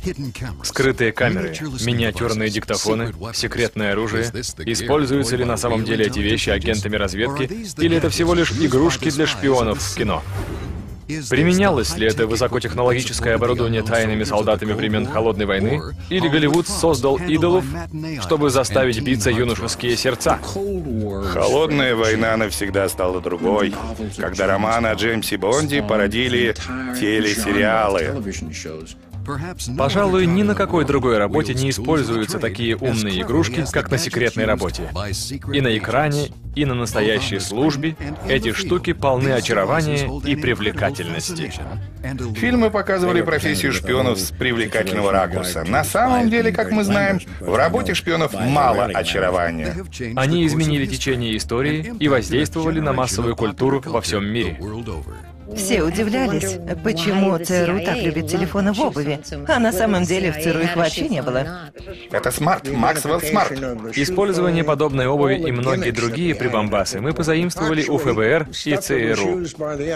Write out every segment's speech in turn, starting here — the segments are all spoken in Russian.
Скрытые камеры, миниатюрные диктофоны, секретное оружие. Используются ли на самом деле эти вещи агентами разведки, или это всего лишь игрушки для шпионов в кино? Применялось ли это высокотехнологическое оборудование тайными солдатами времен Холодной войны, или Голливуд создал идолов, чтобы заставить биться юношеские сердца? Холодная война навсегда стала другой, когда романы о Джеймсе Бонде породили телесериалы. Пожалуй, ни на какой другой работе не используются такие умные игрушки, как на секретной работе. И на экране, и на настоящей службе эти штуки полны очарования и привлекательности. Фильмы показывали профессию шпионов с привлекательного ракурса. На самом деле, как мы знаем, в работе шпионов мало очарования. Они изменили течение истории и воздействовали на массовую культуру во всем мире. Все удивлялись, почему ЦРУ так любит телефоны в обуви, а на самом деле в ЦРУ их вообще не было. Это смарт, Максвелл Смарт. Использование подобной обуви и многие другие прибамбасы мы позаимствовали у ФБР и ЦРУ.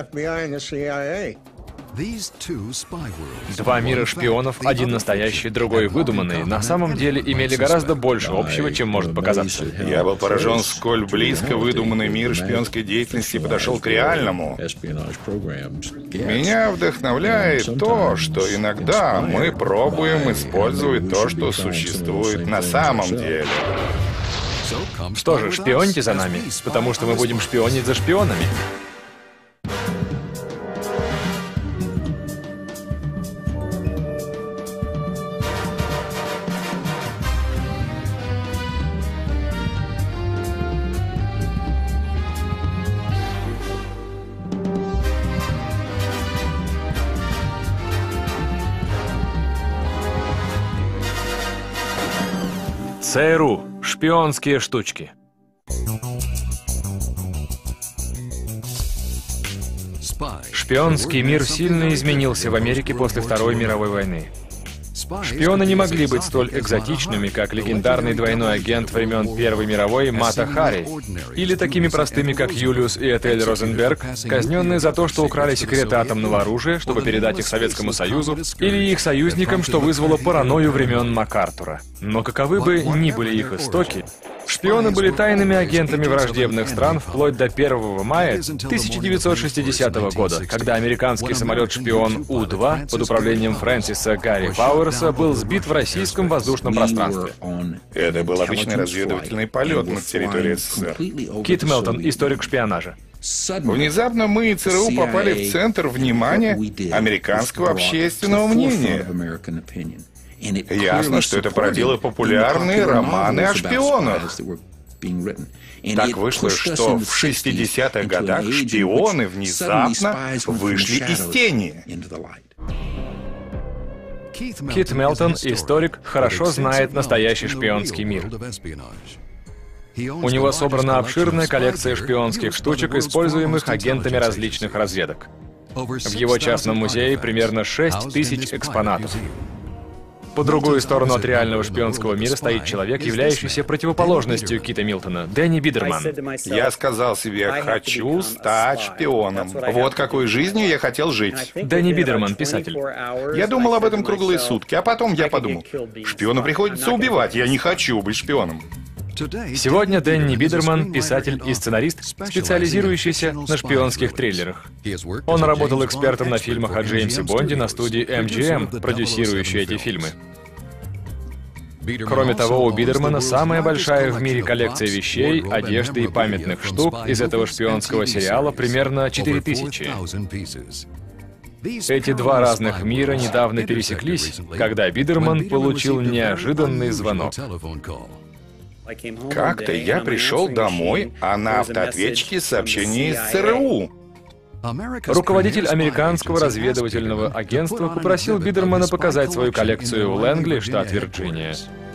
Два мира шпионов, один настоящий, другой выдуманный, на самом деле имели гораздо больше общего, чем может показаться. Я был поражен, сколь близко выдуманный мир шпионской деятельности подошел к реальному. Меня вдохновляет то, что иногда мы пробуем использовать то, что существует на самом деле. Что же, шпионьте за нами, потому что мы будем шпионить за шпионами. ЦРУ. Шпионские штучки. Шпионский мир сильно изменился в Америке после Второй мировой войны. Шпионы не могли быть столь экзотичными, как легендарный двойной агент времен Первой мировой Мата Хари, или такими простыми, как Юлиус и Этель Розенберг, казненные за то, что украли секреты атомного оружия, чтобы передать их Советскому Союзу, или их союзникам, что вызвало паранойю времен МакАртура. Но каковы бы ни были их истоки, шпионы были тайными агентами враждебных стран вплоть до 1 мая 1960 года, когда американский самолет-шпион У-2 под управлением Фрэнсиса Гарри Пауэрса был сбит в российском воздушном пространстве. Это был обычный разведывательный полет над территорией СССР. Кит Мелтон, историк шпионажа. Внезапно мы и ЦРУ попали в центр внимания американского общественного мнения. Ясно, что это породило популярные романы о шпионах. Так вышло, что в 60-х годах шпионы внезапно вышли из тени. Кит Мелтон, историк, хорошо знает настоящий шпионский мир. У него собрана обширная коллекция шпионских штучек, используемых агентами различных разведок. В его частном музее примерно 6000 экспонатов. По другую сторону от реального шпионского мира стоит человек, являющийся противоположностью Кита Мелтона, Дэнни Бидерман. Я сказал себе, хочу стать шпионом. Вот какой жизнью я хотел жить. Дэнни Бидерман, писатель. Я думал об этом круглые сутки, а потом я подумал, шпиону приходится убивать, я не хочу быть шпионом. Сегодня Дэнни Бидерман — писатель и сценарист, специализирующийся на шпионских триллерах. Он работал экспертом на фильмах о Джеймсе Бонде на студии MGM, продюсирующей эти фильмы. Кроме того, у Бидермана самая большая в мире коллекция вещей, одежды и памятных штук из этого шпионского сериала примерно 4000. Эти два разных мира недавно пересеклись, когда Бидерман получил неожиданный звонок. Как-то я пришел домой, а на автоответчике сообщение из ЦРУ. Руководитель американского разведывательного агентства попросил Бидермана показать свою коллекцию в Лэнгли, штат Вирджиния.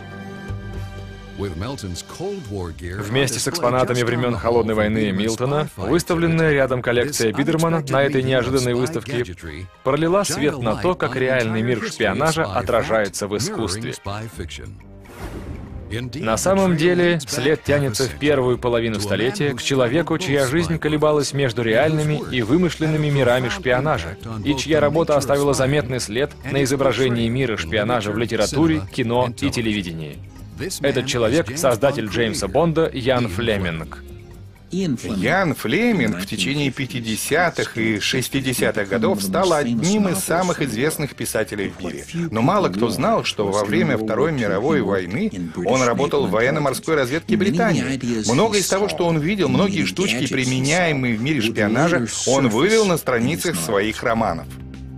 Вместе с экспонатами времен Холодной войны Милтона, выставленная рядом коллекция Бидермана на этой неожиданной выставке пролила свет на то, как реальный мир шпионажа отражается в искусстве. На самом деле, след тянется в первую половину столетия к человеку, чья жизнь колебалась между реальными и вымышленными мирами шпионажа, и чья работа оставила заметный след на изображении мира шпионажа в литературе, кино и телевидении. Этот человек — создатель Джеймса Бонда Ян Флеминг. Ян Флеминг в течение 50-х и 60-х годов стал одним из самых известных писателей в мире. Но мало кто знал, что во время Второй мировой войны он работал в военно-морской разведке Британии. Многое из того, что он видел, многие штучки, применяемые в мире шпионажа, он вывел на страницах своих романов.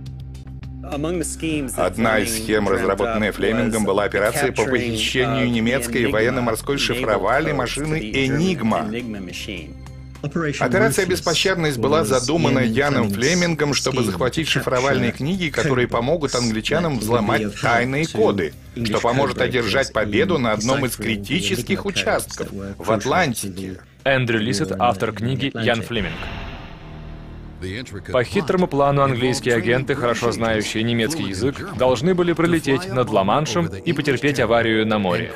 Одна из схем, разработанная Флемингом, была операция по похищению немецкой военно-морской шифровальной машины «Энигма». Операция «Беспощадность» была задумана Яном Флемингом, чтобы захватить шифровальные книги, которые помогут англичанам взломать тайные коды, что поможет одержать победу на одном из критических участков — в Атлантике. Эндрю Лиссет, автор книги «Ян Флеминг». По хитрому плану английские агенты, хорошо знающие немецкий язык, должны были пролететь над Ла-Маншем и потерпеть аварию на море.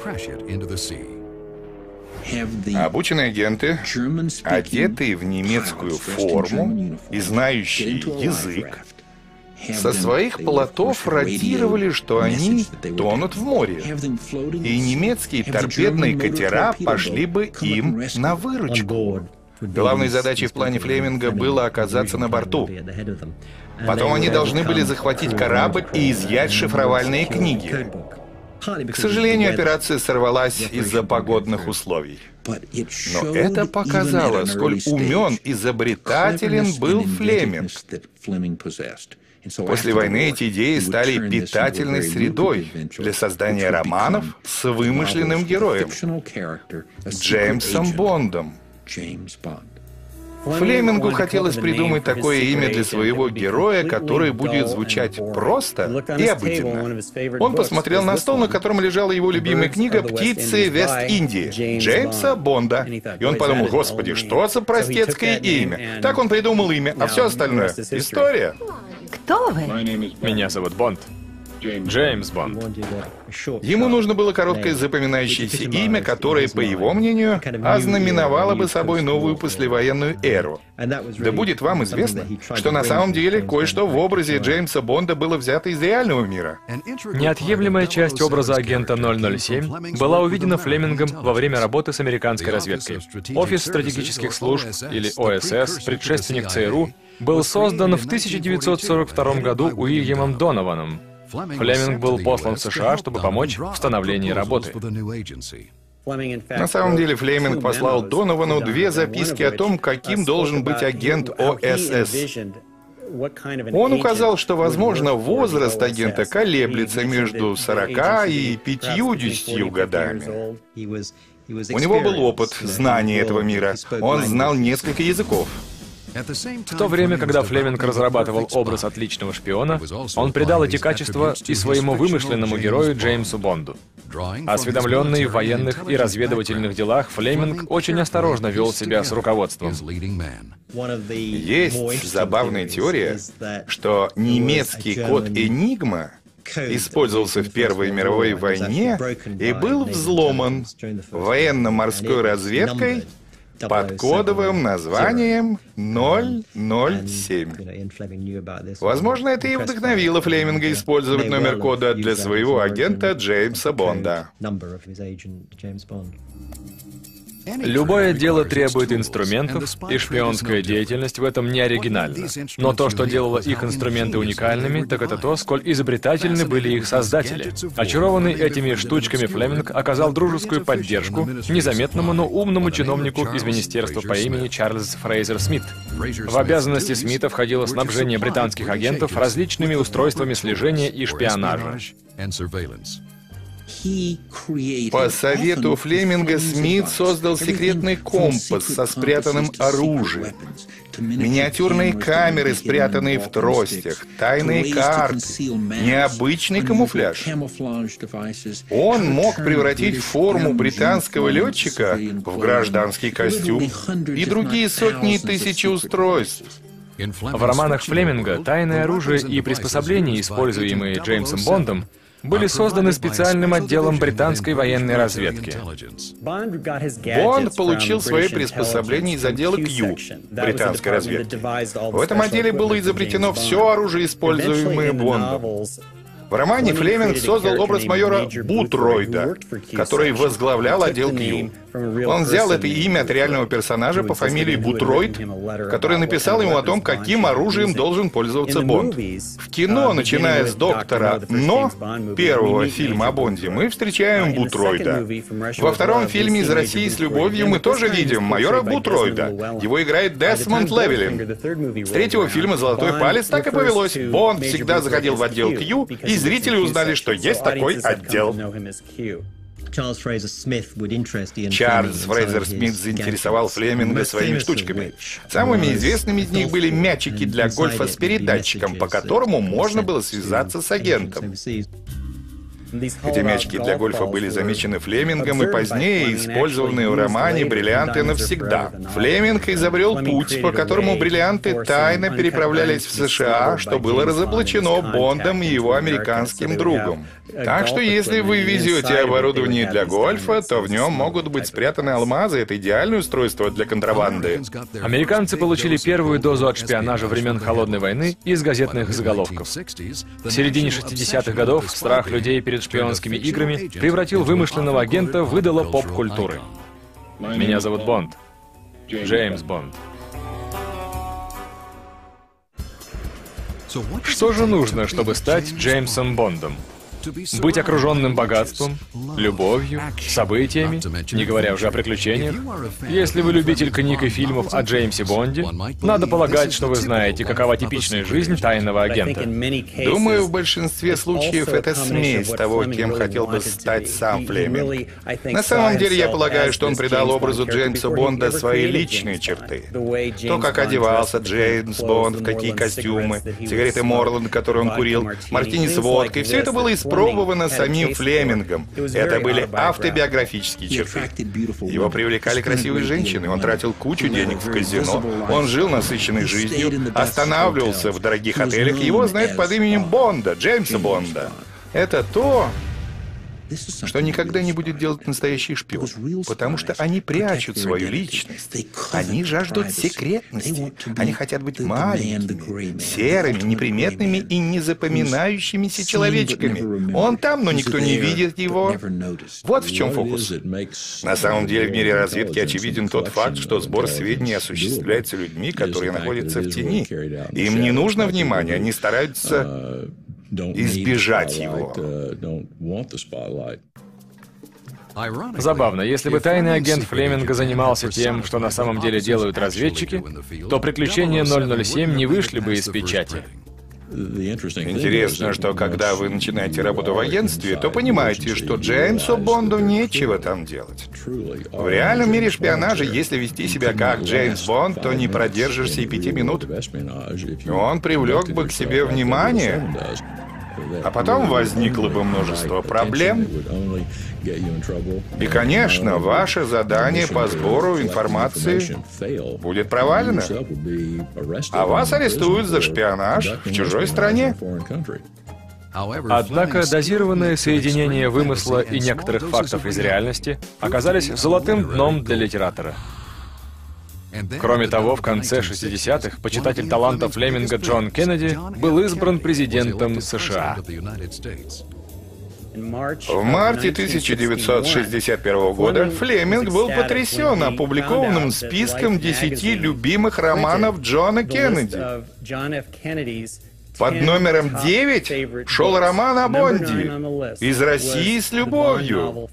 Обученные агенты, одетые в немецкую форму и знающие язык, со своих плотов радировали, что они тонут в море, и немецкие торпедные катера пошли бы им на выручку. Главной задачей в плане Флеминга было оказаться на борту. Потом они должны были захватить корабль и изъять шифровальные книги. К сожалению, операция сорвалась из-за погодных условий. Но это показало, сколь умен, изобретателен был Флеминг. После войны эти идеи стали питательной средой для создания романов с вымышленным героем — Джеймсом Бондом. Флемингу хотелось придумать такое имя для своего героя, которое будет звучать просто и обыденно. Он посмотрел на стол, на котором лежала его любимая книга «Птицы Вест-Индии» Джеймса Бонда. И он подумал: господи, что за простецкое имя. Так он придумал имя, а все остальное — история. Кто вы? Меня зовут Бонд. Джеймс Бонд. Ему нужно было короткое запоминающееся имя, которое, по его мнению, ознаменовало бы собой новую послевоенную эру. Да будет вам известно, что на самом деле кое-что в образе Джеймса Бонда было взято из реального мира. Неотъемлемая часть образа агента 007 была увидена Флемингом во время работы с американской разведкой. Офис стратегических служб, или ОСС, предшественник ЦРУ, был создан в 1942 году Уильямом Донованом. Флеминг был послан в США, чтобы помочь в становлении работы. На самом деле Флеминг послал Доновану две записки о том, каким должен быть агент ОСС. Он указал, что, возможно, возраст агента колеблется между 40 и 50 годами. У него был опыт знания этого мира. Он знал несколько языков. В то время, когда Флеминг разрабатывал образ отличного шпиона, он придал эти качества и своему вымышленному герою Джеймсу Бонду. Осведомленный в военных и разведывательных делах, Флеминг очень осторожно вел себя с руководством. Есть забавная теория, что немецкий код «Энигма» использовался в Первой мировой войне и был взломан военно-морской разведкой под кодовым названием 007. Возможно, это и вдохновило Флеминга использовать номер кода для своего агента Джеймса Бонда. Любое дело требует инструментов, и шпионская деятельность в этом не оригинальна. Но то, что делало их инструменты уникальными, так это то, сколь изобретательны были их создатели. Очарованный этими штучками, Флеминг оказал дружескую поддержку незаметному, но умному чиновнику из министерства по имени Чарльз Фрейзер Смит. В обязанности Смита входило снабжение британских агентов различными устройствами слежения и шпионажа. По совету Флеминга Смит создал секретный компас со спрятанным оружием, миниатюрные камеры, спрятанные в тростях, тайные карты, необычный камуфляж. Он мог превратить форму британского летчика в гражданский костюм и другие сотни и тысячи устройств. В романах Флеминга тайное оружие и приспособления, используемые Джеймсом Бондом, были созданы специальным отделом британской военной разведки. Бонд получил свои приспособления из отдела Q британской разведки. В этом отделе было изобретено все оружие, используемое Бондом. В романе Флеминг создал образ майора Бутройда, который возглавлял отдел Q. Он взял это имя от реального персонажа по фамилии Бутройд, который написал ему о том, каким оружием должен пользоваться Бонд. В кино, начиная с «Доктора Но», первого фильма о Бонде, мы встречаем Бутройда. Во втором фильме «Из России с любовью» мы тоже видим майора Бутройда. Его играет Десмонд Левелин. С третьего фильма «Золотой палец» так и повелось. Бонд всегда заходил в отдел Q, и зрители узнали, что есть такой отдел. Чарльз Фрейзер Смит заинтересовал Флеминга своими штучками. Самыми известными из них были мячики для гольфа с передатчиком, по которому можно было связаться с агентом. Эти мячики для гольфа были замечены Флемингом и позднее использованы в романе «Бриллианты навсегда». Флеминг изобрел путь, по которому бриллианты тайно переправлялись в США, что было разоблачено Бондом и его американским другом. Так что если вы везете оборудование для гольфа, то в нем могут быть спрятаны алмазы. Это идеальное устройство для контрабанды. Американцы получили первую дозу от шпионажа времен Холодной войны из газетных заголовков. В середине 60-х годов страх людей перед шпионскими играми превратил вымышленного агента в идола поп-культуры. Меня зовут Бонд. Джеймс Бонд. Что же нужно, чтобы стать Джеймсом Бондом? Быть окруженным богатством, любовью, событиями, не говоря уже о приключениях. Если вы любитель книг и фильмов о Джеймсе Бонде, надо полагать, что вы знаете, какова типичная жизнь тайного агента. Думаю, в большинстве случаев это смесь того, кем хотел бы стать сам Флеминг. На самом деле, я полагаю, что он придал образу Джеймса Бонда свои личные черты. То, как одевался Джеймс Бонд, в какие костюмы, сигареты Морланд, которые он курил, мартини с водкой, все это было испробовано самим Флемингом. Это были автобиографические черты. Его привлекали красивые женщины, он тратил кучу денег в казино, он жил насыщенной жизнью, останавливался в дорогих отелях, его знают под именем Бонда, Джеймса Бонда. Это то, что никогда не будет делать настоящий шпион, потому что они прячут свою личность. Они жаждут секретности. Они хотят быть маленькими, серыми, неприметными и незапоминающимися человечками. Он там, но никто не видит его. Вот в чем фокус. На самом деле в мире разведки очевиден тот факт, что сбор сведений осуществляется людьми, которые находятся в тени. Им не нужно внимания, они стараются избежать его. Забавно, если бы тайный агент Флеминга занимался тем, что на самом деле делают разведчики, то приключения 007 не вышли бы из печати. Интересно, что когда вы начинаете работу в агентстве, то понимаете, что Джеймсу Бонду нечего там делать. В реальном мире шпионажа, если вести себя как Джеймс Бонд, то не продержишься и 5 минут. Он привлек бы к себе внимание, а потом возникло бы множество проблем. И, конечно, ваше задание по сбору информации будет провалено. А вас арестуют за шпионаж в чужой стране. Однако дозированное соединение вымысла и некоторых фактов из реальности оказались золотым дном для литератора. Кроме того, в конце 60-х почитатель таланта Флеминга Джон Кеннеди был избран президентом США. В марте 1961 года Флеминг был потрясен опубликованным списком 10 любимых романов Джона Кеннеди. Под номером 9 шел роман о Бонде «Из России с любовью».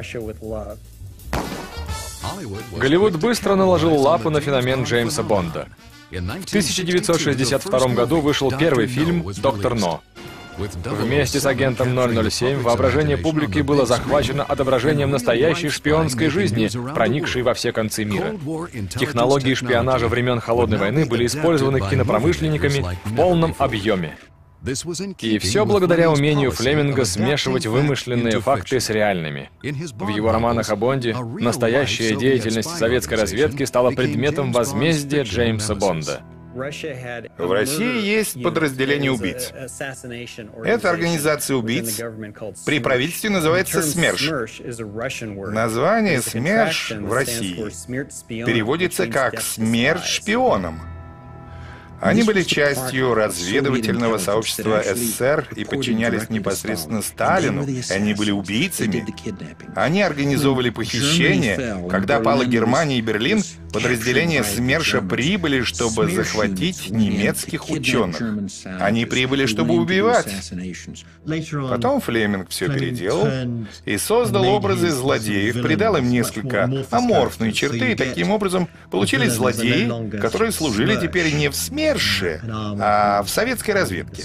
Голливуд быстро наложил лапу на феномен Джеймса Бонда. В 1962 году вышел первый фильм «Доктор Но». Вместе с агентом 007 воображение публики было захвачено отображением настоящей шпионской жизни, проникшей во все концы мира. Технологии шпионажа времен Холодной войны были использованы кинопромышленниками в полном объеме. И все благодаря умению Флеминга смешивать вымышленные факты с реальными. В его романах о Бонде настоящая деятельность советской разведки стала предметом возмездия Джеймса Бонда. В России есть подразделение убийц. Эта организация убийц при правительстве называется СМЕРШ. Название СМЕРШ в России переводится как «смерть шпионам». Они были частью разведывательного сообщества СССР и подчинялись непосредственно Сталину. Они были убийцами. Они организовывали похищения. Когда пала Германия и Берлин, подразделения СМЕРШа прибыли, чтобы захватить немецких ученых. Они прибыли, чтобы убивать. Потом Флеминг все переделал и создал образы злодеев, придал им несколько аморфные черты, и таким образом получились злодеи, которые служили теперь не в СМЕРШ, а в советской разведке.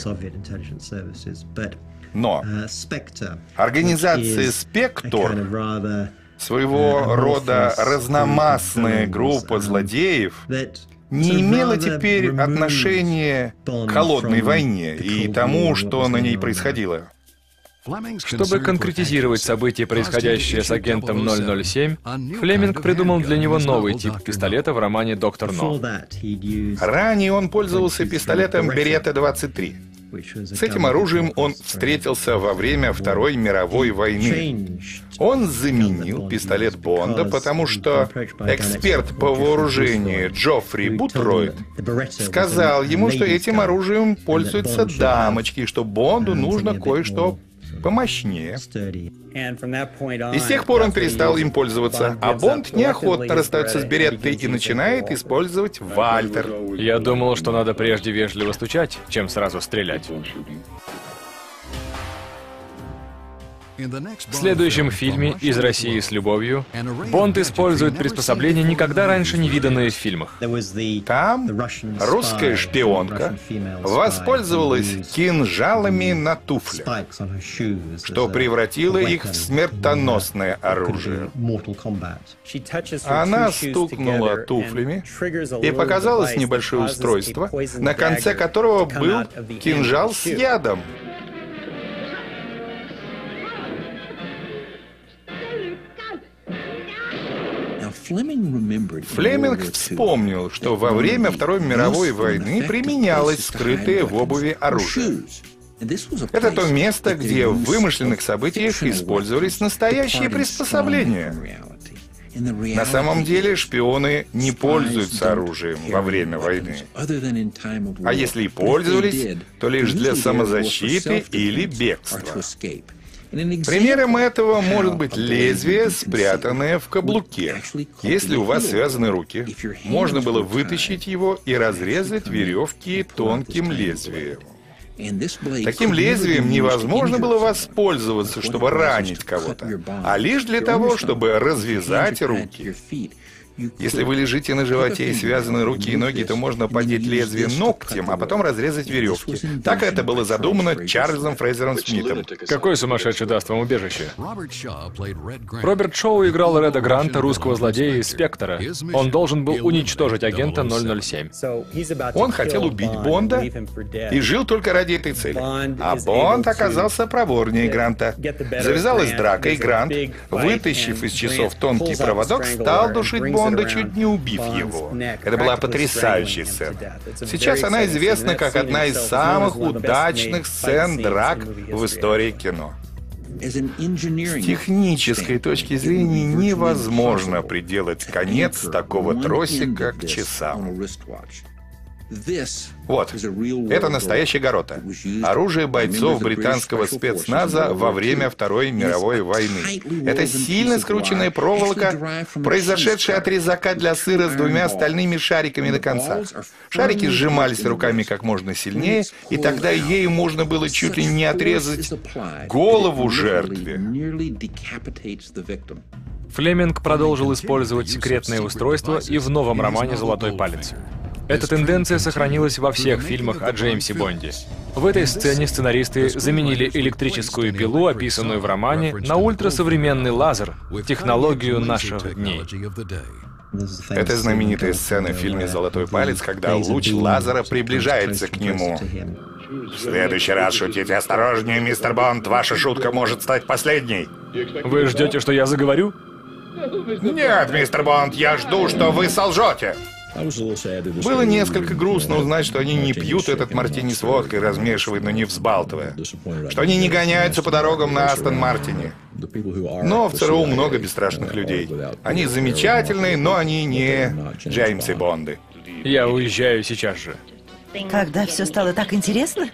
Но организация «Спектр», своего рода разномастная группа злодеев, не имела теперь отношения к холодной войне и тому, что на ней происходило. Чтобы конкретизировать события, происходящие с агентом 007, Флеминг придумал для него новый тип пистолета в романе «Доктор Но». Ранее он пользовался пистолетом Беретта-23. С этим оружием он встретился во время Второй мировой войны. Он заменил пистолет Бонда, потому что эксперт по вооружению Джоффри Бутройд сказал ему, что этим оружием пользуются дамочки, что Бонду нужно кое-что помощнее. И с тех пор он перестал им пользоваться, а Бонд неохотно расстается с Береттой и начинает использовать Вальтер. Я думал, что надо прежде вежливо стучать, чем сразу стрелять. В следующем фильме «Из России с любовью» Бонд использует приспособления, никогда раньше не виданные в фильмах. Там русская шпионка воспользовалась кинжалами на туфлях, что превратило их в смертоносное оружие. Она стукнула туфлями, и показалось небольшое устройство, на конце которого был кинжал с ядом. Флеминг вспомнил, что во время Второй мировой войны применялось скрытое в обуви оружие. Это то место, где в вымышленных событиях использовались настоящие приспособления. На самом деле шпионы не пользуются оружием во время войны. А если и пользовались, то лишь для самозащиты или бегства. Примером этого может быть лезвие, спрятанное в каблуке. Если у вас связаны руки, можно было вытащить его и разрезать веревки тонким лезвием. Таким лезвием невозможно было воспользоваться, чтобы ранить кого-то, а лишь для того, чтобы развязать руки. Если вы лежите на животе и связаны руки и ноги, то можно поддеть лезвие ногтем, а потом разрезать веревки. Так это было задумано Чарльзом Фрейзером Смитом. Какой сумасшедший даст вам убежище? Роберт Шоу играл Реда Гранта, русского злодея из «Спектра». Он должен был уничтожить агента 007. Он хотел убить Бонда и жил только ради этой цели. А Бонд оказался проворнее Гранта. Завязалась драка, и Грант, вытащив из часов тонкий проводок, стал душить Бонда, чуть не убив его. Это была потрясающая сцена. Сейчас она известна как одна из самых удачных сцен драк в истории кино. С технической точки зрения невозможно приделать конец такого тросика к часам. Вот, это настоящая гаррота. Оружие бойцов британского спецназа во время Второй мировой войны. Это сильно скрученная проволока, произошедшая от резака для сыра с двумя стальными шариками на концах. Шарики сжимались руками как можно сильнее, и тогда ею можно было чуть ли не отрезать голову жертве. Флеминг продолжил использовать секретное устройство и в новом романе «Золотой палец». Эта тенденция сохранилась во всех фильмах о Джеймсе Бонде. В этой сцене сценаристы заменили электрическую пилу, описанную в романе, на ультрасовременный лазер, технологию наших дней. Это знаменитая сцена в фильме «Золотой палец», когда луч лазера приближается к нему. В следующий раз шутите осторожнее, мистер Бонд, ваша шутка может стать последней. Вы ждете, что я заговорю? Нет, мистер Бонд, я жду, что вы солжете. Было несколько грустно узнать, что они не пьют этот мартини с водкой, размешивая, но не взбалтывая. Что они не гоняются по дорогам на Астон Мартине. Но в ЦРУ много бесстрашных людей. Они замечательные, но они не Джеймсы Бонды. Я уезжаю сейчас же. Когда все стало так интересно?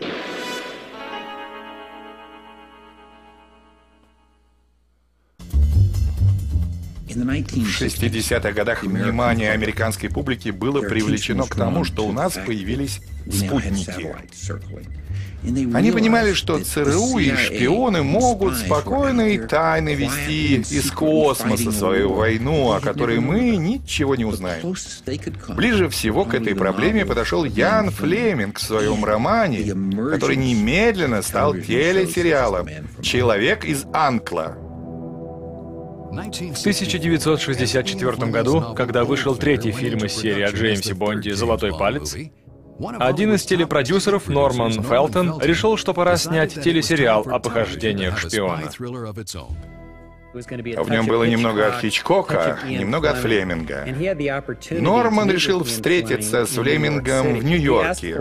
В 60-х годах внимание американской публики было привлечено к тому, что у нас появились спутники. Они понимали, что ЦРУ и шпионы могут спокойно и тайно вести из космоса свою войну, о которой мы ничего не узнаем. Ближе всего к этой проблеме подошел Ян Флеминг в своем романе, который немедленно стал телесериалом «Человек из Анкла». В 1964 году, когда вышел третий фильм из серии о Джеймсе Бонде «Золотой палец», один из телепродюсеров, Норман Фелтон, решил, что пора снять телесериал о похождениях шпиона. В нем было немного от Хичкока, немного от Флеминга. Норман решил встретиться с Флемингом в Нью-Йорке.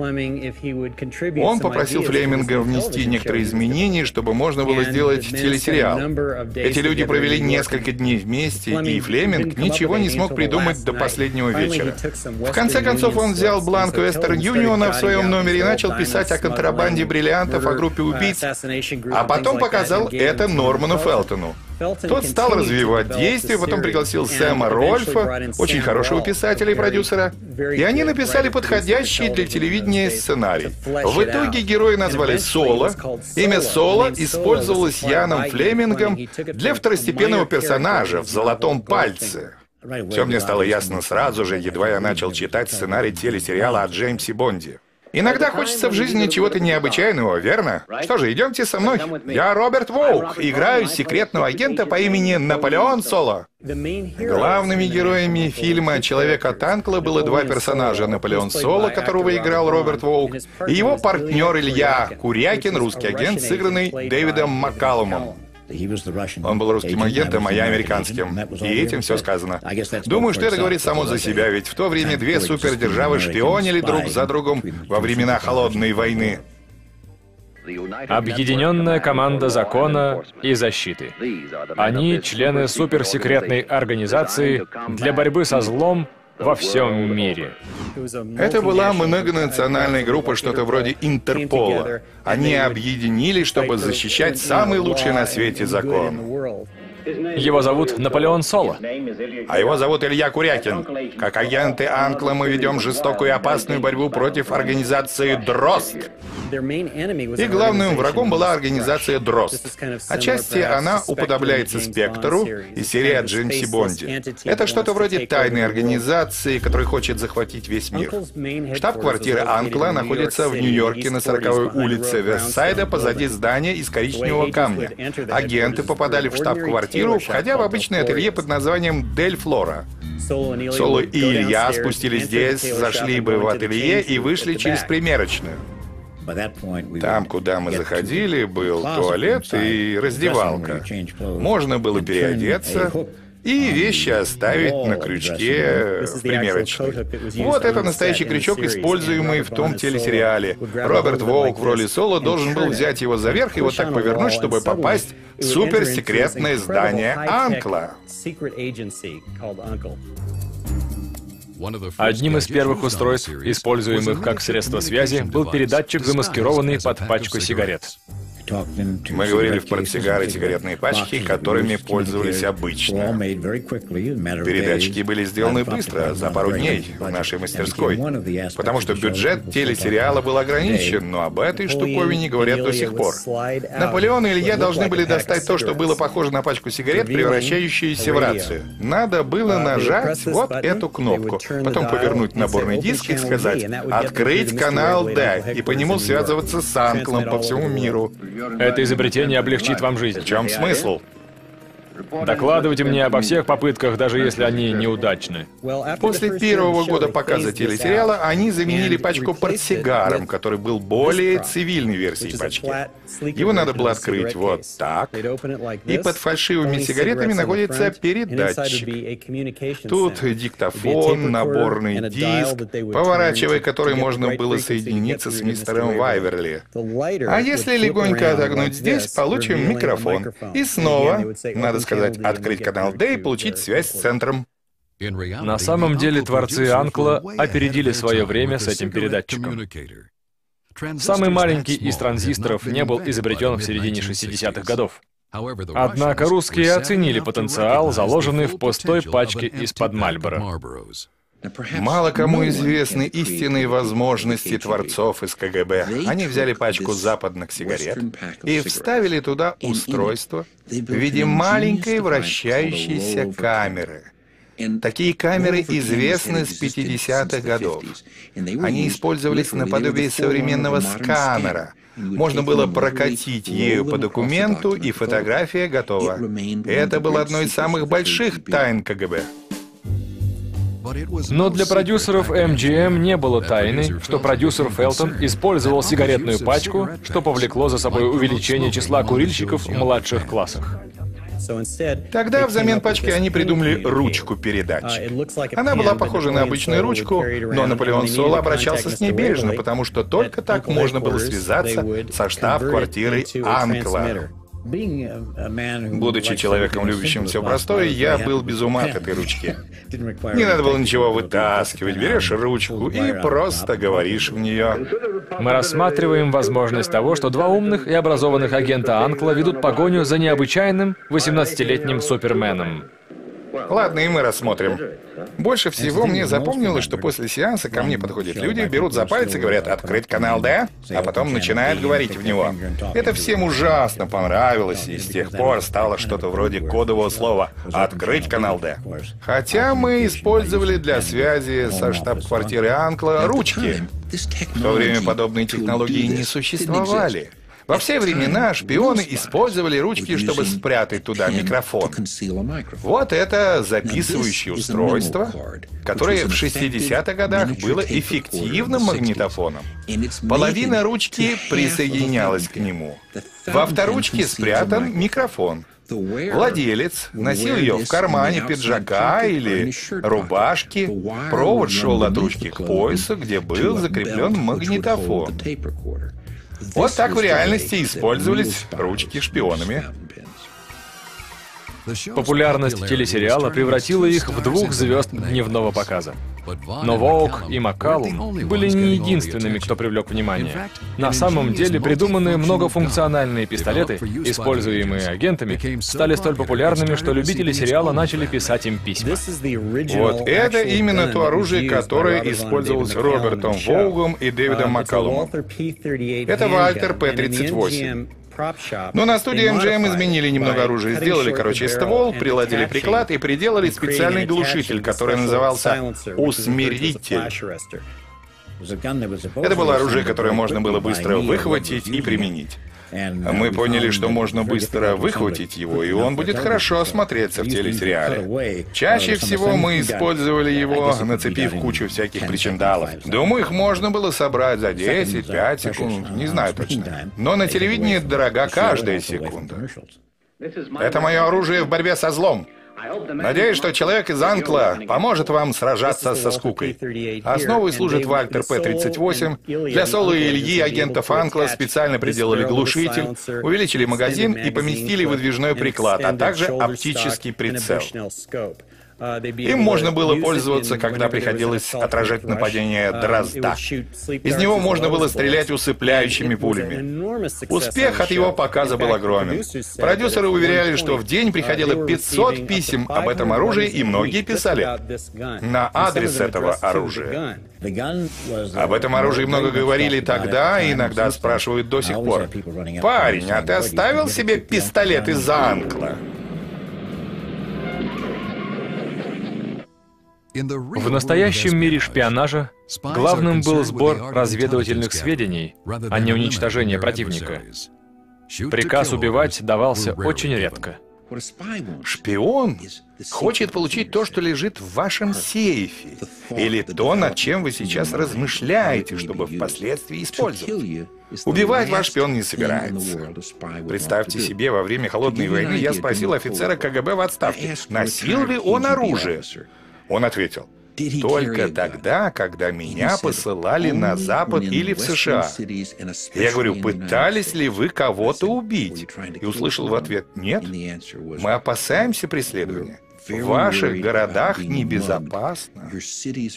Он попросил Флеминга внести некоторые изменения, чтобы можно было сделать телесериал. Эти люди провели несколько дней вместе, и Флеминг ничего не смог придумать до последнего вечера. В конце концов, он взял бланк Western Union в своем номере и начал писать о контрабанде бриллиантов, о группе убийц, а потом показал это Норману Фелтону. Тот стал развивать действие, потом пригласил Сэма Рольфа, очень хорошего писателя и продюсера, и они написали подходящий для телевидения сценарий. В итоге герои назвали Соло. Имя Соло использовалось Яном Флемингом для второстепенного персонажа в «Золотом пальце». Все мне стало ясно сразу же, едва я начал читать сценарий телесериала о Джеймсе Бонде. Иногда хочется в жизни чего-то необычайного, верно? Что же, идемте со мной. Я Роберт Воук, играю секретного агента по имени Наполеон Соло. Главными героями фильма «Человек от Анкла» было два персонажа: Наполеон Соло, которого играл Роберт Воук, и его партнер Илья Курякин, русский агент, сыгранный Дэвидом Маккалумом. Он был русским агентом, а я американским. И этим все сказано. Думаю, что это говорит само за себя, ведь в то время две супердержавы шпионили друг за другом во времена Холодной войны. Объединенная команда закона и защиты. Они члены суперсекретной организации для борьбы со злом во всем мире. Это была многонациональная группа, что-то вроде Интерпола. Они объединились, чтобы защищать самый лучший на свете закон. Его зовут Наполеон Соло. А его зовут Илья Курякин. Как агенты Анкла мы ведем жестокую и опасную борьбу против организации «Дрозд». И главным врагом была организация «Дрозд». Отчасти она уподобляется «Спектру» и серии о Джеймсе Бонде. Это что-то вроде тайной организации, которая хочет захватить весь мир. Штаб-квартира Анкла находится в Нью-Йорке на 40-й улице Вестсайда позади здания из коричневого камня. Агенты попадали в штаб-квартиру, входя в обычное ателье под названием «Дель Флора». Соло и Илья спустились здесь, зашли бы в ателье и вышли через примерочную. Там, куда мы заходили, был туалет и раздевалка. Можно было переодеться и вещи оставить на крючке в примерочной. Вот это настоящий крючок, используемый в том телесериале. Роберт Воук в роли Соло должен был взять его за верх и вот так повернуть, чтобы попасть в суперсекретное здание Анкла. Одним из первых устройств, используемых как средство связи, был передатчик, замаскированный под пачку сигарет. Мы говорили в портсигары сигаретные пачки, которыми пользовались обычно. Передатчики были сделаны быстро, за пару дней, в нашей мастерской. Потому что бюджет телесериала был ограничен, но об этой штуковине говорят до сих пор. Наполеон и Илья должны были достать то, что было похоже на пачку сигарет, превращающуюся в рацию. Надо было нажать вот эту кнопку, потом повернуть наборный диск и сказать «Открыть канал D», и по нему связываться с Анклом по всему миру. Это изобретение облегчит вам жизнь. В чем смысл? Докладывайте мне обо всех попытках, даже если они неудачны. После первого года показа телесериала они заменили пачку портсигаром, который был более цивильной версией пачки. Его надо было открыть вот так, и под фальшивыми сигаретами находится передатчик. Тут диктофон, наборный диск, поворачивая который можно было соединиться с мистером Вайверли. А если легонько отогнуть здесь, получим микрофон. И снова, надо сказать, открыть канал D и получить связь с центром. На самом деле творцы Анкла опередили свое время с этим передатчиком. Самый маленький из транзисторов не был изобретен в середине 60-х годов. Однако русские оценили потенциал, заложенный в пустой пачке из-под Мальборо. Мало кому известны истинные возможности творцов из КГБ. Они взяли пачку западных сигарет и вставили туда устройство в виде маленькой вращающейся камеры. Такие камеры известны с 50-х годов. Они использовались наподобие современного сканера. Можно было прокатить ею по документу, и фотография готова. Это было одной из самых больших тайн КГБ. Но для продюсеров MGM не было тайны, что продюсер Фелтон использовал сигаретную пачку, что повлекло за собой увеличение числа курильщиков в младших классах. Тогда взамен пачки они придумали ручку-передач. Она была похожа на обычную ручку, но Наполеон Соло обращался с ней бережно, потому что только так можно было связаться со штаб-квартирой Анкла. Будучи человеком, любящим все простое, я был без ума от этой ручки. Не надо было ничего вытаскивать, берешь ручку и просто говоришь в нее. Мы рассматриваем возможность того, что два умных и образованных агента Анкла ведут погоню за необычайным 18-летним Суперменом. Ладно, и мы рассмотрим. Больше всего мне запомнилось, что после сеанса ко мне подходят люди, берут за пальцы и говорят «открыть канал D», а потом начинают говорить в него. Это всем ужасно понравилось, и с тех пор стало что-то вроде кодового слова «открыть канал D». Хотя мы использовали для связи со штаб-квартирой Анкла ручки. В то время подобные технологии не существовали. Во все времена шпионы использовали ручки, чтобы спрятать туда микрофон. Вот это записывающее устройство, которое в 60-х годах было эффективным магнитофоном. Половина ручки присоединялась к нему. В авторучке спрятан микрофон. Владелец носил ее в кармане пиджака или рубашки. Провод шел от ручки к поясу, где был закреплен магнитофон. Вот так в реальности использовались ручки шпионами. Популярность телесериала превратила их в двух звезд дневного показа. Но Воук и Маккалум были не единственными, кто привлек внимание. На самом деле, придуманные многофункциональные пистолеты, используемые агентами, стали столь популярными, что любители сериала начали писать им письма. Вот это именно то оружие, которое использовалось Робертом Воугом и Дэвидом Маккалумом. Это Вальтер П-38. Но на студии MGM изменили немного оружия, сделали, короче, ствол, приладили приклад и приделали специальный глушитель, который назывался «усмиритель». Это было оружие, которое можно было быстро выхватить и применить. Мы поняли, что можно быстро выхватить его, и он будет хорошо смотреться в телесериале. Чаще всего мы использовали его, нацепив кучу всяких причиндалов. Думаю, их можно было собрать за 10-5 секунд, не знаю точно. Но на телевидении дорога каждая секунда. Это мое оружие в борьбе со злом. Надеюсь, что человек из Анкла поможет вам сражаться со скукой. Основой служит Вальтер П-38. Для Соло и Ильи, агентов Анкла, специально приделали глушитель, увеличили магазин и поместили выдвижной приклад, а также оптический прицел. Им можно было пользоваться, когда приходилось отражать нападение Дрозда. Из него можно было стрелять усыпляющими пулями. Успех от его показа был огромен. Продюсеры уверяли, что в день приходило 500 писем об этом оружии, и многие писали на адрес этого оружия. Об этом оружии много говорили тогда, и иногда спрашивают до сих пор. «Парень, а ты оставил себе пистолет из Анкла?» В настоящем мире шпионажа главным был сбор разведывательных сведений, а не уничтожение противника. Приказ убивать давался очень редко. Шпион хочет получить то, что лежит в вашем сейфе, или то, над чем вы сейчас размышляете, чтобы впоследствии использовать. Убивать ваш шпион не собирается. Представьте себе, во время Холодной войны я спросил офицера КГБ в отставке, носил ли он оружие. Он ответил: только тогда, когда меня посылали на Запад или в США. Я говорю: пытались ли вы кого-то убить? И услышал в ответ: нет, мы опасаемся преследования. В ваших городах небезопасно. В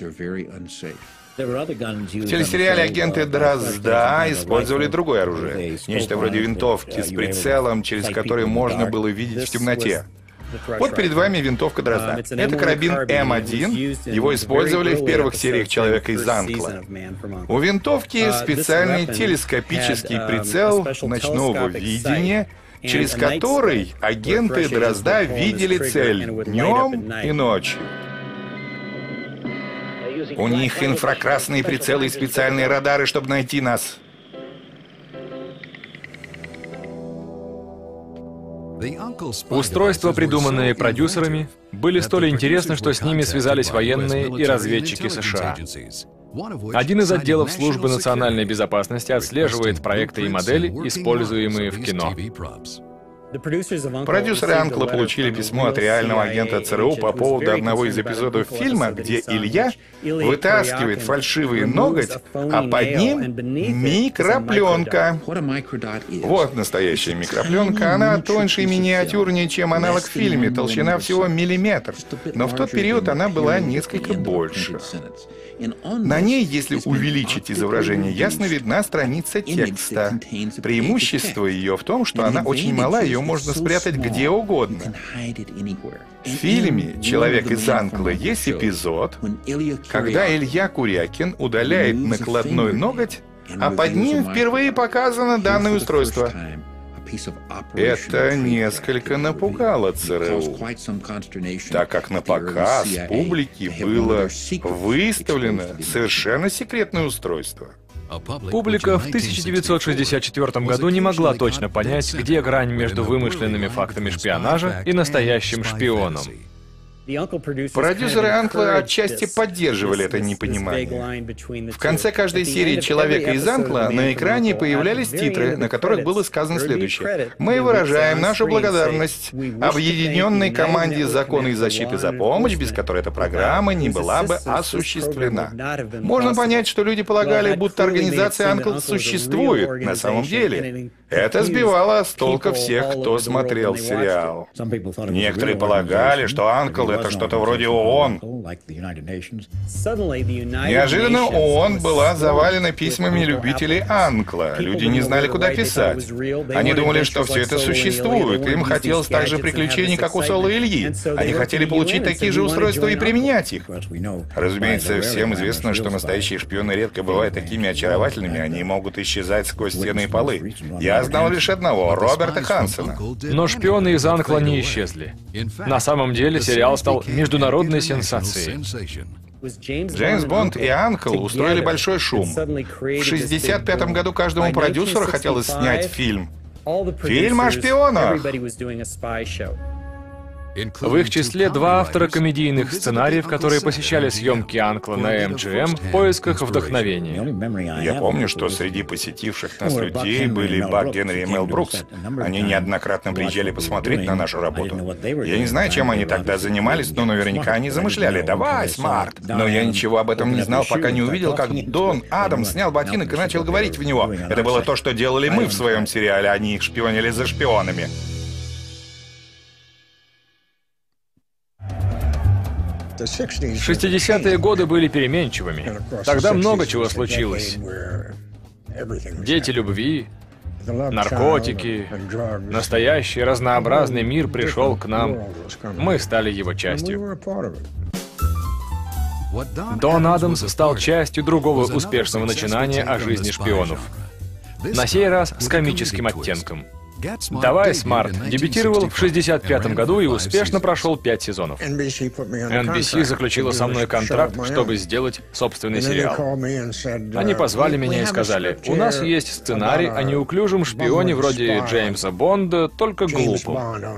телесериале агенты Дрозда использовали другое оружие. Нечто вроде винтовки с прицелом, через который можно было видеть в темноте. Вот перед вами винтовка Дрозда. Это карабин М1. Его использовали в первых сериях «Человека из Анкла». У винтовки специальный телескопический прицел ночного видения, через который агенты Дрозда видели цель днем и ночью. У них инфракрасные прицелы и специальные радары, чтобы найти нас. Устройства, придуманные продюсерами, были столь интересны, что с ними связались военные и разведчики США. Один из отделов службы национальной безопасности отслеживает проекты и модели, используемые в кино. Продюсеры Анкла получили письмо от реального агента ЦРУ по поводу одного из эпизодов фильма, где Илья вытаскивает фальшивый ноготь, а под ним микропленка. Вот настоящая микропленка. Она тоньше и миниатюрнее, чем аналог в фильме, толщина всего миллиметр. Но в тот период она была несколько больше. На ней, если увеличить изображение, ясно видна страница текста. Преимущество ее в том, что она очень мала, ее можно спрятать где угодно. В фильме «Человек из Анкла» есть эпизод, когда Илья Курякин удаляет накладной ноготь, а под ним впервые показано данное устройство. Это несколько напугало ЦРУ, так как на показ публике было выставлено совершенно секретное устройство. Публика в 1964 году не могла точно понять, где грань между вымышленными фактами шпионажа и настоящим шпионом. Продюсеры Анкла отчасти поддерживали это непонимание. В конце каждой серии «Человека из Анкла» на экране появлялись титры, на которых было сказано следующее: «Мы выражаем нашу благодарность объединенной команде закона и защиты за помощь, без которой эта программа не была бы осуществлена». Можно понять, что люди полагали, будто организация Анкл существует. На самом деле, это сбивало с толка всех, кто смотрел сериал. Некоторые полагали, что Анкл — это что-то вроде ООН. Неожиданно ООН была завалена письмами любителей Анкла. Люди не знали, куда писать. Они думали, что все это существует. Им хотелось так же приключений, как у Соло и Ильи. Они хотели получить такие же устройства и применять их. Разумеется, всем известно, что настоящие шпионы редко бывают такими очаровательными. Они могут исчезать сквозь стены и полы. Я знал лишь одного — Роберта Хансена. Но шпионы из Анкла не исчезли. На самом деле сериал стал международной сенсацией. Джеймс Бонд и Анкл устроили большой шум. В 1965 году каждому продюсеру хотелось снять фильм. Фильм о шпионах. В их числе два автора комедийных сценариев, которые посещали съемки Анкла на MGM в поисках вдохновения. Я помню, что среди посетивших нас людей были Бак Генри и Мел Брукс. Они неоднократно приезжали посмотреть на нашу работу. Я не знаю, чем они тогда занимались, но наверняка они замышляли: «Давай, Смарт!» Но я ничего об этом не знал, пока не увидел, как Дон Адамс снял ботинок и начал говорить в него. Это было то, что делали мы в своем сериале, они их шпионили за шпионами. 60-е годы были переменчивыми. Тогда много чего случилось. Дети любви, наркотики, настоящий разнообразный мир пришел к нам. Мы стали его частью. Дон Адамс стал частью другого успешного начинания о жизни шпионов. На сей раз с комическим оттенком. «Давай, Смарт» дебютировал в 1965 году и успешно прошел 5 сезонов. NBC заключила со мной контракт, чтобы сделать собственный сериал. Они позвали меня и сказали: «У нас есть сценарий о неуклюжем шпионе вроде Джеймса Бонда, только глупом».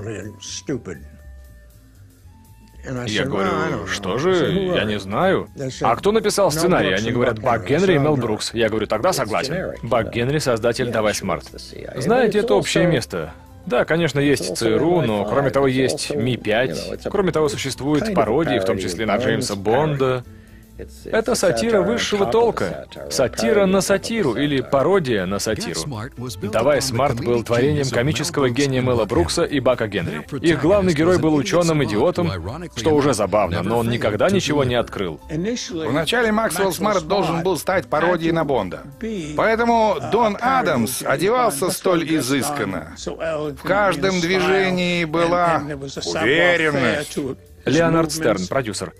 Я говорю: «Что же? Я не знаю». «А кто написал сценарий?» Они говорят: «Бак Генри и Мел Брукс». Я говорю: «Тогда согласен». Бак Генри — создатель «Давай, Смарт». Знаете, это общее место. Да, конечно, есть ЦРУ, но кроме того есть Ми-5. Кроме того, существуют пародии, в том числе на Джеймса Бонда. Это сатира высшего толка. Сатира на сатиру или пародия на сатиру. «Давай, Смарт» был творением комического гения Мела Брукса и Бака Генри. Их главный герой был ученым-идиотом, что уже забавно, но он никогда ничего не открыл. Вначале Максвелл Смарт должен был стать пародией на Бонда. Поэтому Дон Адамс одевался столь изысканно. В каждом движении была уверенность. Леонард Стерн, продюсер.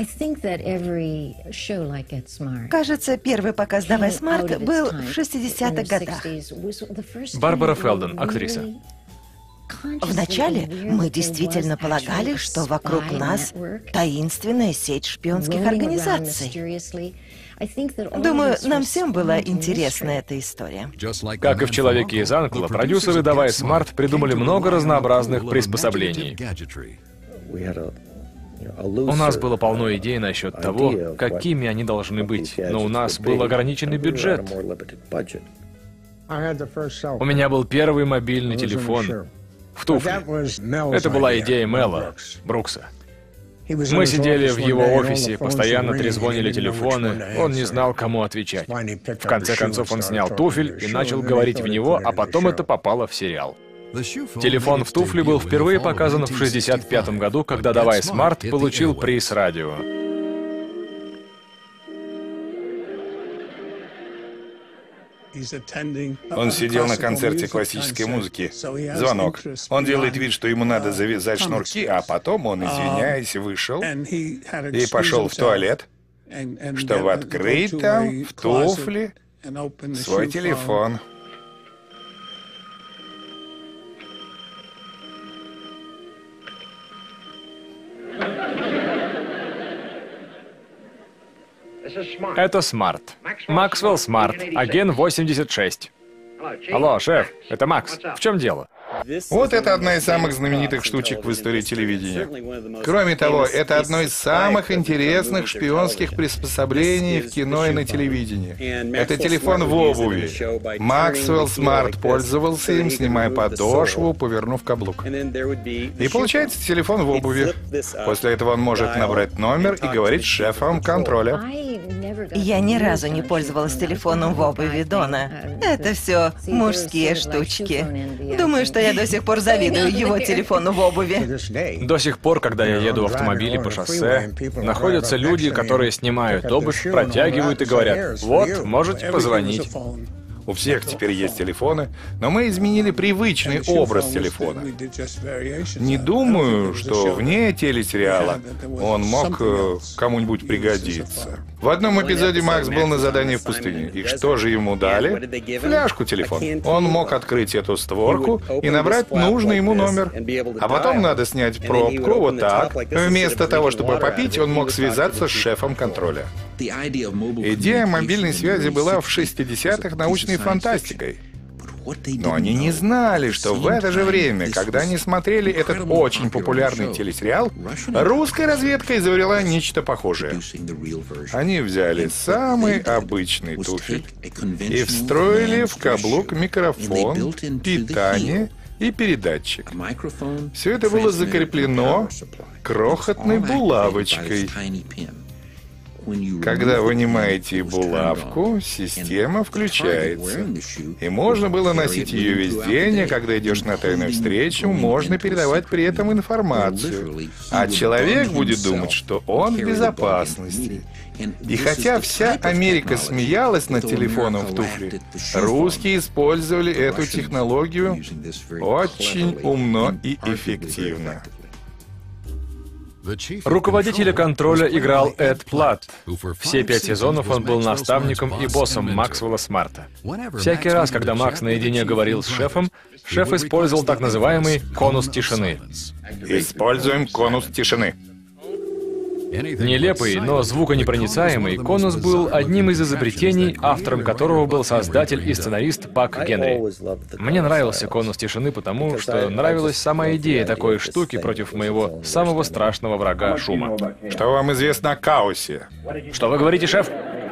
Кажется, первый показ «Давай, Смарт» был в 60-х годах. Барбара Фелден, актриса. Вначале мы действительно полагали, что вокруг нас таинственная сеть шпионских организаций. Думаю, нам всем была интересна эта история. Как и в «Человеке из Анкла», продюсеры «Давай, Смарт» придумали много разнообразных приспособлений. У нас было полно идей насчет того, какими они должны быть, но у нас был ограниченный бюджет. У меня был первый мобильный телефон в туфле. Это была идея Мела Брукса. Мы сидели в его офисе, постоянно трезвонили телефоны, он не знал, кому отвечать. В конце концов, он снял туфель и начал говорить в него, а потом это попало в сериал. Телефон в туфле был впервые показан в 1965 году, когда «Давай, Смарт» получил приз радио. Он сидел на концерте классической музыки. Звонок. Он делает вид, что ему надо завязать шнурки, а потом он, извиняясь, вышел и пошел в туалет, чтобы открыть там, в туфле, свой телефон. Это Смарт. Максвелл Смарт, агент 86. Алло, шеф, это Макс. В чем дело? Вот это одна из самых знаменитых штучек в истории телевидения. Кроме того, это одно из самых интересных шпионских приспособлений в кино и на телевидении. Это телефон в обуви. Максвелл Смарт пользовался им, снимая подошву, повернув каблук. И получается телефон в обуви. После этого он может набрать номер и говорить с шефом контроля. Я ни разу не пользовалась телефоном в обуви Дона. Это все мужские штучки. Думаю, что я до сих пор завидую его телефону в обуви. До сих пор, когда я еду в автомобиле по шоссе, находятся люди, которые снимают обувь, протягивают и говорят: «Вот, можете позвонить». У всех теперь есть телефоны, но мы изменили привычный образ телефона. Не думаю, что вне телесериала он мог кому-нибудь пригодиться. В одном эпизоде Макс был на задании в пустыне. И что же ему дали? Фляжку телефона. Он мог открыть эту створку и набрать нужный ему номер. А потом надо снять пробку вот так. Вместо того, чтобы попить, он мог связаться с шефом контроля. Идея мобильной связи была в 60-х научной фантастикой. Но они не знали, что в это же время, когда они смотрели этот очень популярный телесериал, русская разведка изобрела нечто похожее. Они взяли самый обычный туфель и встроили в каблук микрофон, питание и передатчик. Все это было закреплено крохотной булавочкой. Когда вынимаете булавку, система включается. И можно было носить ее весь день, а когда идешь на тайную встречу, можно передавать при этом информацию. А человек будет думать, что он в безопасности. И хотя вся Америка смеялась над телефоном в туфле, русские использовали эту технологию очень умно и эффективно. Руководителя контроля играл Эд Платт. Все 5 сезонов он был наставником и боссом Максвелла Смарта. Всякий раз, когда Макс наедине говорил с шефом, Шеф использовал так называемый конус тишины. Используем конус тишины. Нелепый, но звуконепроницаемый, конус был одним из изобретений, автором которого был создатель и сценарист Бак Генри. Мне нравился конус тишины, потому что нравилась сама идея такой штуки против моего самого страшного врага — шума. Что вам известно о хаосе? Что вы говорите, шеф?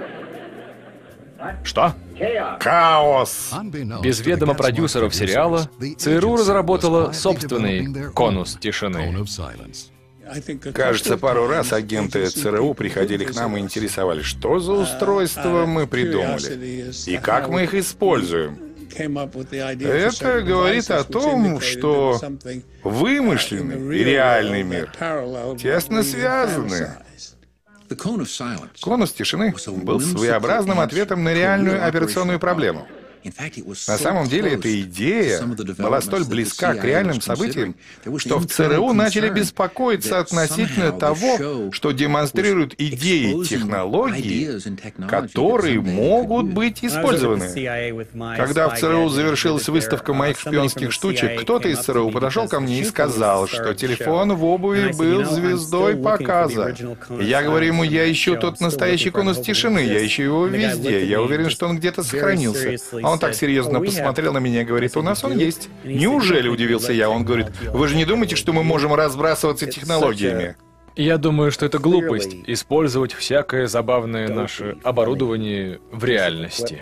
Что? Хаос! Без ведома продюсеров сериала, ЦРУ разработала собственный конус тишины. Кажется, пару раз агенты ЦРУ приходили к нам и интересовались, что за устройство мы придумали и как мы их используем. Это говорит о том, что вымышленный и реальный мир тесно связаны. Конус тишины был своеобразным ответом на реальную операционную проблему. На самом деле, эта идея была столь близка к реальным событиям, что в ЦРУ начали беспокоиться относительно того, что демонстрируют идеи технологий, которые могут быть использованы. Когда в ЦРУ завершилась выставка моих шпионских штучек, кто-то из ЦРУ подошел ко мне и сказал, что телефон в обуви был звездой показа. Я говорю ему, я ищу тот настоящий конус тишины, я ищу его везде, я уверен, что он где-то сохранился. Он так серьезно посмотрел на меня и говорит, у нас он есть. Неужели, удивился я, он говорит, вы же не думаете, что мы можем разбрасываться технологиями? Я думаю, что это глупость — использовать всякое забавное наше оборудование в реальности.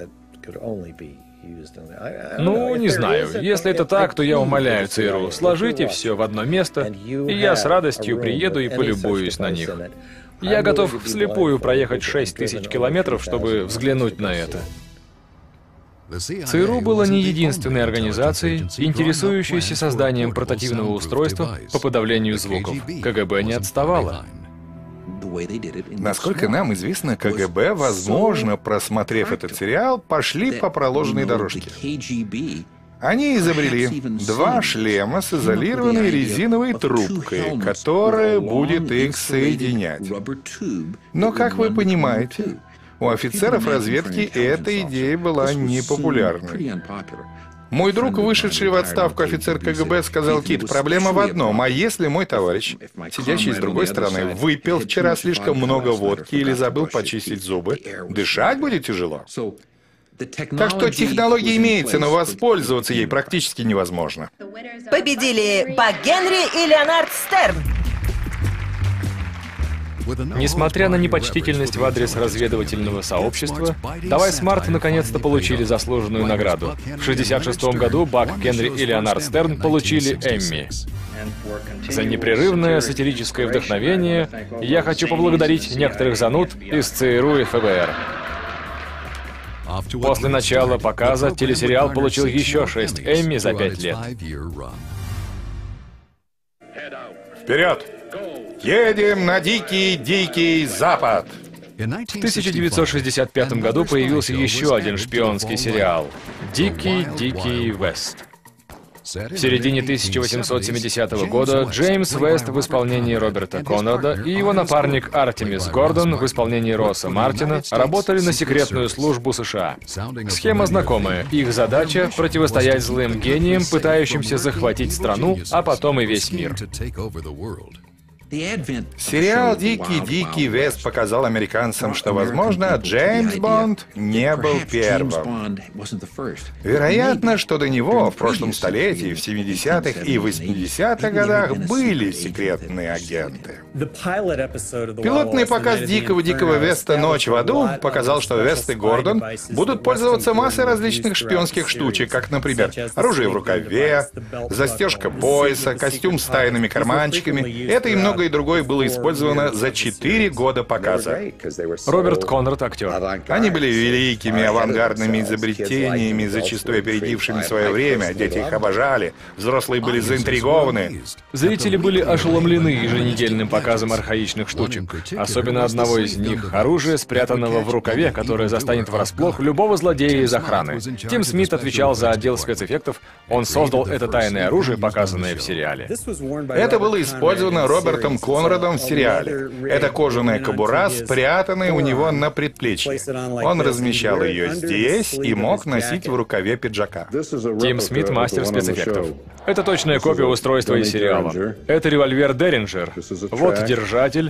Ну, не знаю. Если это так, то я умоляю ЦРУ, сложите все в одно место, и я с радостью приеду и полюбуюсь на них. Я готов вслепую проехать 6000 километров, чтобы взглянуть на это. ЦРУ была не единственной организацией, интересующейся созданием портативного устройства по подавлению звуков. КГБ не отставало. Насколько нам известно, КГБ, возможно, просмотрев этот сериал, пошли по проложенной дорожке. Они изобрели 2 шлема с изолированной резиновой трубкой, которая будет их соединять. Но, как вы понимаете, у офицеров разведки эта идея была непопулярной. Мой друг, вышедший в отставку офицер КГБ, сказал, Кит, проблема в одном, а если мой товарищ, сидящий с другой стороны, выпил вчера слишком много водки или забыл почистить зубы, дышать будет тяжело. Так что технология имеется, но воспользоваться ей практически невозможно. Победили Бак Генри и Леонард Стерн. Несмотря на непочтительность в адрес разведывательного сообщества, Давай Смарт наконец-то получили заслуженную награду. В 1966 году Бак Генри и Леонард Стерн получили Эмми. За непрерывное сатирическое вдохновение я хочу поблагодарить некоторых зануд из ЦРУ и ФБР. После начала показа телесериал получил еще 6 Эмми за 5 лет. Вперед! Едем на дикий Запад! В 1965 году появился еще один шпионский сериал «Дикий Вест». В середине 1870 года Джеймс Вест в исполнении Роберта Конрада и его напарник Артемис Гордон в исполнении Росса Мартина работали на секретную службу США. Схема знакомая. Их задача — противостоять злым гениям, пытающимся захватить страну, а потом и весь мир. Сериал «Дикий Вест» показал американцам, что, возможно, Джеймс Бонд не был первым. Вероятно, что до него в прошлом столетии, в 70-х и 80-х годах были секретные агенты. Пилотный показ «Дикого Веста. Ночь в аду» показал, что Вест и Гордон будут пользоваться массой различных шпионских штучек, как, например, оружие в рукаве, застежка пояса, костюм с тайными карманчиками. Это и многое другое было использовано за 4 года показа. Роберт Конрад — актер. Они были великими авангардными изобретениями, зачастую опередившими свое время. Дети их обожали, взрослые были заинтригованы. Зрители были ошеломлены еженедельным показом архаичных штучек. Особенно одного из них — оружия, спрятанного в рукаве, которое застанет врасплох любого злодея из охраны. Тим Смит отвечал за отдел спецэффектов. Он создал это тайное оружие, показанное в сериале. Это было использовано Робертом Робертом Конрадом в сериале. Это кожаная кобура, спрятанная у него на предплечье. Он размещал ее здесь и мог носить в рукаве пиджака. Тим Смит — мастер спецэффектов. Это точная копия устройства из сериала. Это револьвер Деринджер. Вот держатель.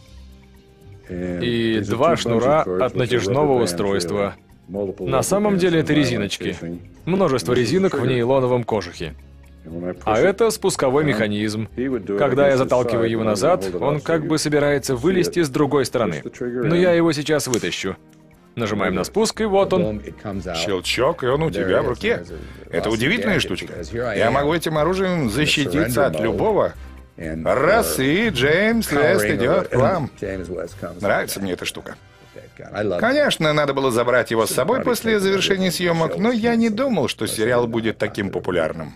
И 2 шнура от натяжного устройства. На самом деле это резиночки. Множество резинок в нейлоновом кожухе. А это спусковой механизм. Когда я заталкиваю его назад, он как бы собирается вылезти с другой стороны. Но я его сейчас вытащу. Нажимаем на спуск, и вот он. Щелчок, и он у тебя в руке. Это удивительная штучка. Я могу этим оружием защититься от любого. Раз, и Джеймс Вест идет к вам. Нравится мне эта штука. Конечно, надо было забрать его с собой после завершения съемок, но я не думал, что сериал будет таким популярным.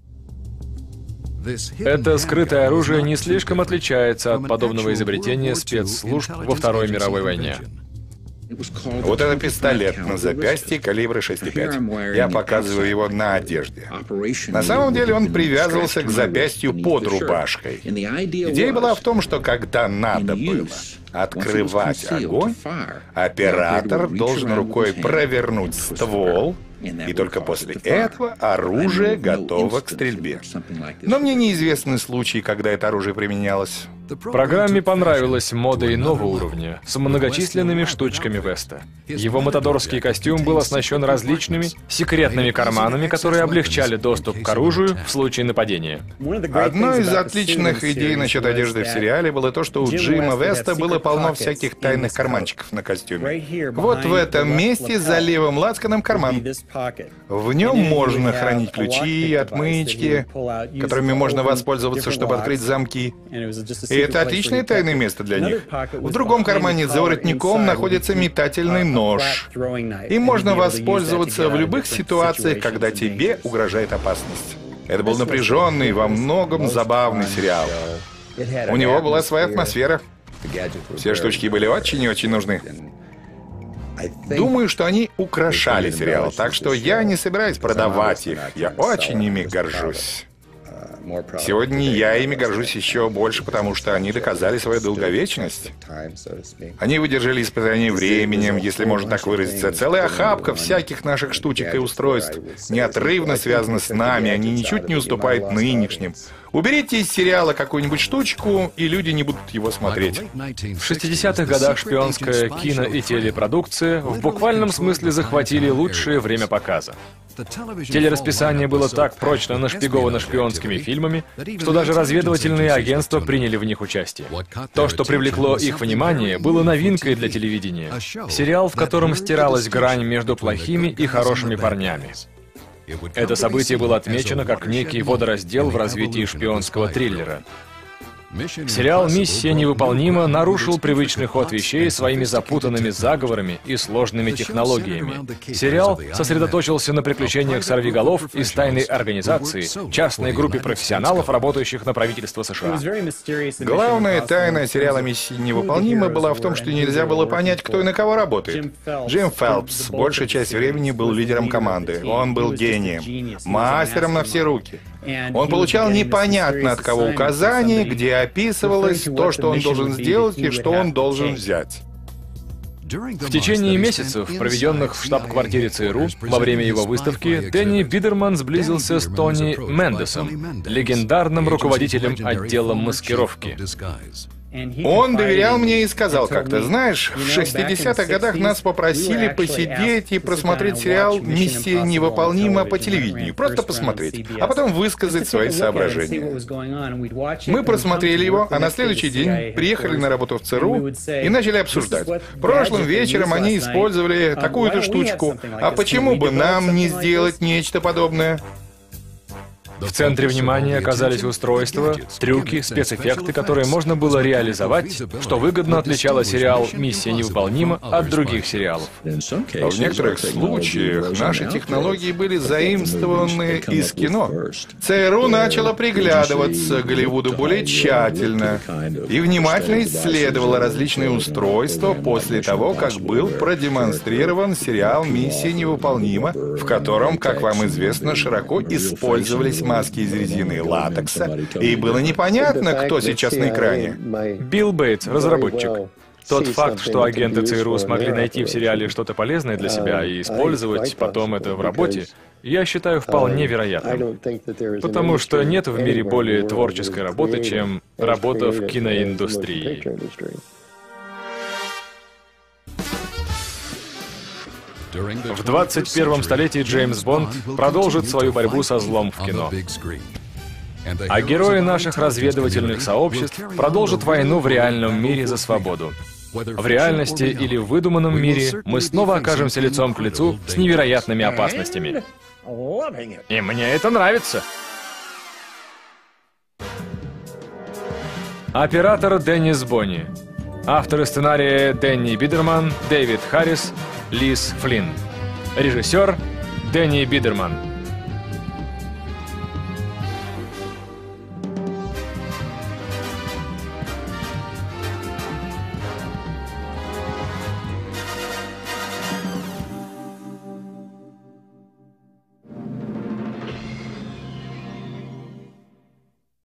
Это скрытое оружие не слишком отличается от подобного изобретения спецслужб во Второй мировой войне. Вот это пистолет на запястье калибра 6,5. Я показываю его на одежде. На самом деле он привязывался к запястью под рубашкой. Идея была в том, что когда надо было открывать огонь, оператор должен рукой провернуть ствол, и только после этого оружие готово к стрельбе. Но мне неизвестны случаи, когда это оружие применялось. Программе понравилась мода иного уровня, с многочисленными штучками Веста. Его матадорский костюм был оснащен различными секретными карманами, которые облегчали доступ к оружию в случае нападения. Одной из отличных идей насчет одежды в сериале было то, что у Джима Веста было полно всяких тайных карманчиков на костюме. Вот в этом месте за левым лацканом карман. В нем можно хранить ключи, отмычки, которыми можно воспользоваться, чтобы открыть замки. И это отличное тайное место для них. В другом кармане за воротником находится метательный нож. Им можно воспользоваться в любых ситуациях, когда тебе угрожает опасность. Это был напряженный, во многом забавный сериал. У него была своя атмосфера. Все штучки были очень и очень нужны. Думаю, что они украшали сериал, так что я не собираюсь продавать их. Я очень ими горжусь. Сегодня я ими горжусь еще больше, потому что они доказали свою долговечность. Они выдержали испытание временем, если можно так выразиться. Целая охапка всяких наших штучек и устройств неотрывно связана с нами, они ничуть не уступают нынешним. Уберите из сериала какую-нибудь штучку, и люди не будут его смотреть. В 60-х годах шпионская кино- и телепродукция в буквальном смысле захватили лучшее время показа. Телерасписание было так прочно нашпиговано шпионскими фильмами, что даже разведывательные агентства приняли в них участие. То, что привлекло их внимание, было новинкой для телевидения. Сериал, в котором стиралась грань между плохими и хорошими парнями. Это событие было отмечено как некий водораздел в развитии шпионского триллера. Сериал «Миссия невыполнима» нарушил привычный ход вещей своими запутанными заговорами и сложными технологиями. Сериал сосредоточился на приключениях сорвиголов из тайной организации, частной группе профессионалов, работающих на правительство США. Главная тайна сериала «Миссия невыполнима» была в том, что нельзя было понять, кто и на кого работает. Джим Фелпс большую часть времени был лидером команды. Он был гением, мастером на все руки. Он получал непонятно от кого указания, где описывалось то, что он должен сделать и что он должен взять. В течение месяцев, проведенных в штаб-квартире ЦРУ, во время его выставки, Дэнни Бидерман сблизился с Тони Мендесом, легендарным руководителем отдела маскировки. Он доверял мне и сказал как-то: знаешь, в 60-х годах нас попросили посидеть и просмотреть сериал «Миссия невыполнима» по телевидению. Просто посмотреть, а потом высказать свои соображения. Мы просмотрели его, а на следующий день приехали на работу в ЦРУ и начали обсуждать. Прошлым вечером они использовали такую-то штучку, а почему бы нам не сделать нечто подобное? В центре внимания оказались устройства, трюки, спецэффекты, которые можно было реализовать, что выгодно отличало сериал «Миссия невыполнима» от других сериалов. В некоторых случаях наши технологии были заимствованы из кино. ЦРУ начало приглядываться к Голливуду более тщательно и внимательно исследовало различные устройства после того, как был продемонстрирован сериал «Миссия невыполнима», в котором, как вам известно, широко использовались маски из резины и латекса, и было непонятно, кто сейчас на экране. Билл Бейтс, разработчик. Тот факт, что агенты ЦРУ смогли найти в сериале что-то полезное для себя и использовать потом это в работе, я считаю вполне вероятным. Потому что нет в мире более творческой работы, чем работа в киноиндустрии. В 21 столетии Джеймс Бонд продолжит свою борьбу со злом в кино. А герои наших разведывательных сообществ продолжат войну в реальном мире за свободу. В реальности или в выдуманном мире мы снова окажемся лицом к лицу с невероятными опасностями. И мне это нравится. Оператор Деннис Бонни. Авторы сценария Дэнни Бидерман, Дэвид Харрис, Лиз Флинн. Режиссер Дэнни Бидерман.